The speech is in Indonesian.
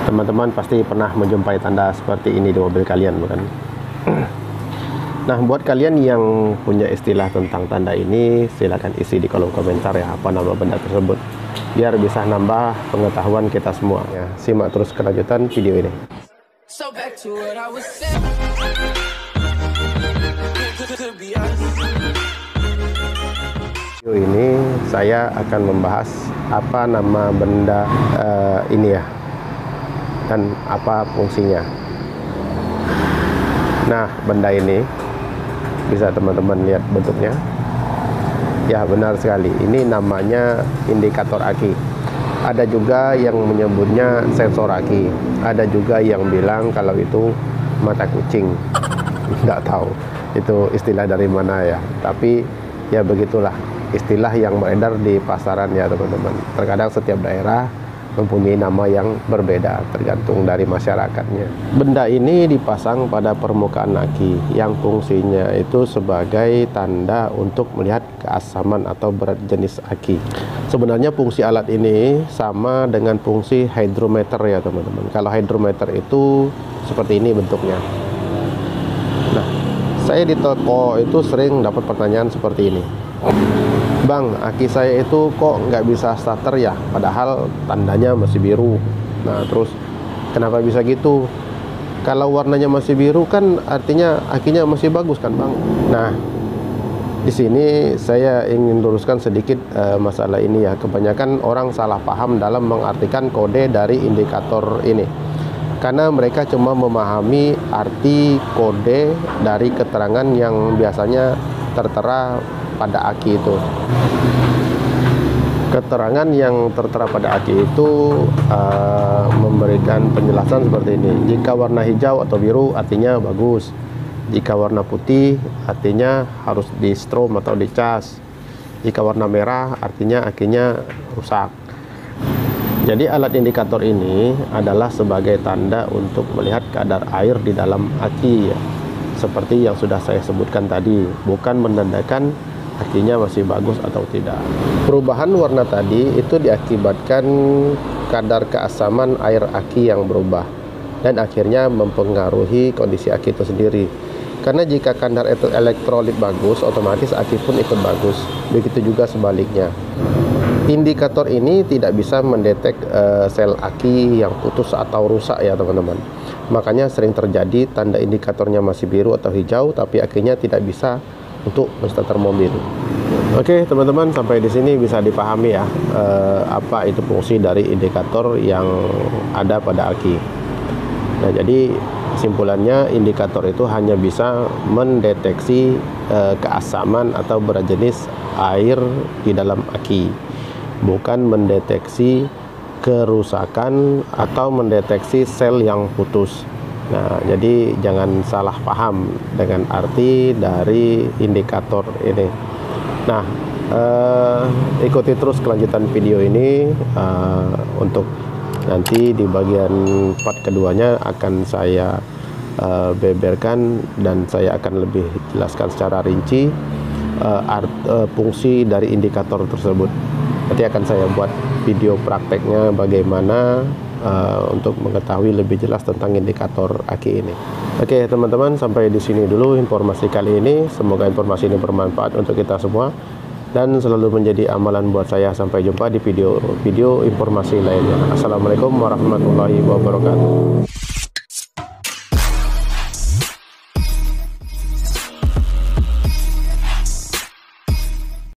Teman-teman pasti pernah menjumpai tanda seperti ini di mobil kalian, bukan? Nah, buat kalian yang punya istilah tentang tanda ini, silakan isi di kolom komentar ya, apa nama benda tersebut, biar bisa nambah pengetahuan kita semua ya. Simak terus kelanjutan video ini. Video ini saya akan membahas apa nama benda ini ya, dan apa fungsinya. Nah, benda ini bisa teman-teman lihat bentuknya. Ya, benar sekali. Ini namanya indikator aki. Ada juga yang menyebutnya sensor aki. Ada juga yang bilang kalau itu mata kucing. Nggak tahu itu istilah dari mana ya. Tapi ya begitulah istilah yang beredar di pasaran ya teman-teman. Terkadang setiap daerah mempunyai nama yang berbeda tergantung dari masyarakatnya. Benda ini dipasang pada permukaan aki yang fungsinya itu sebagai tanda untuk melihat keasaman atau berat jenis aki. Sebenarnya fungsi alat ini sama dengan fungsi hydrometer ya teman-teman. Kalau hydrometer itu seperti ini bentuknya. Nah, saya di toko itu sering dapat pertanyaan seperti ini. Bang, aki saya itu kok nggak bisa starter ya, padahal tandanya masih biru. Nah, terus kenapa bisa gitu? Kalau warnanya masih biru kan artinya akinya masih bagus kan, Bang? Nah, di sini saya ingin luruskan sedikit masalah ini ya. Kebanyakan orang salah paham dalam mengartikan kode dari indikator ini, karena mereka cuma memahami arti kode dari keterangan yang biasanya tertera pada aki itu. Keterangan yang tertera pada aki itu memberikan penjelasan seperti ini. Jika warna hijau atau biru artinya bagus. Jika warna putih artinya harus di strom atau dicas. Jika warna merah artinya akinya rusak. Jadi alat indikator ini adalah sebagai tanda untuk melihat kadar air di dalam aki ya. Seperti yang sudah saya sebutkan tadi, bukan menandakan akinya masih bagus atau tidak. Perubahan warna tadi itu diakibatkan kadar keasaman air aki yang berubah dan akhirnya mempengaruhi kondisi aki itu sendiri. Karena jika kadar elektrolit bagus, otomatis aki pun ikut bagus. Begitu juga sebaliknya. Indikator ini tidak bisa mendetek sel aki yang putus atau rusak ya teman-teman. Makanya sering terjadi tanda indikatornya masih biru atau hijau, tapi akinya tidak bisa untuk menstarter mobil. Oke teman-teman, sampai di sini bisa dipahami ya apa itu fungsi dari indikator yang ada pada aki. Nah, jadi kesimpulannya indikator itu hanya bisa mendeteksi keasaman atau berat jenis air di dalam aki, bukan mendeteksi kerusakan atau mendeteksi sel yang putus. Nah, jadi jangan salah paham dengan arti dari indikator ini. Nah, ikuti terus kelanjutan video ini untuk nanti di bagian part keduanya akan saya beberkan dan saya akan lebih jelaskan secara rinci fungsi dari indikator tersebut. Nanti akan saya buat video prakteknya bagaimana untuk mengetahui lebih jelas tentang indikator aki ini. Oke teman-teman, sampai di sini dulu informasi kali ini. Semoga informasi ini bermanfaat untuk kita semua dan selalu menjadi amalan buat saya. Sampai jumpa di video informasi lainnya. Assalamualaikum warahmatullahi wabarakatuh.